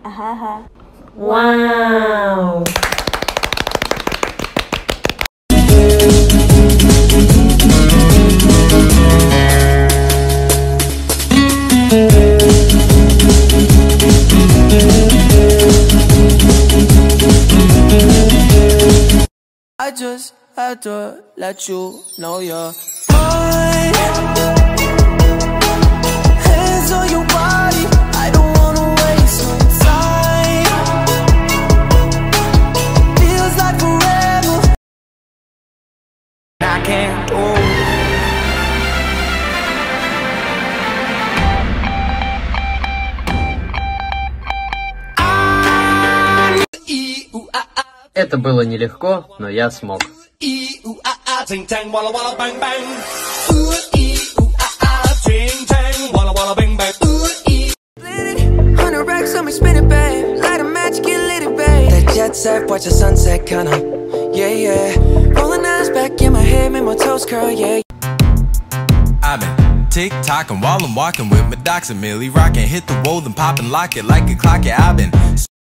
Ага. Вау! I just had to let you know you're mine. Hands on your body, I don't wanna waste no time. Feels like forever, I can't go. Это было нелегко, но я смог. Jet set, watch the sunset, kinda, yeah, yeah. Rolling eyes back in my head, make my toes curl, yeah. I've been tick-tocking while I'm walking with my docs and Millie rocking. Hit the wall and pop and lock it like a clock, yeah, I've been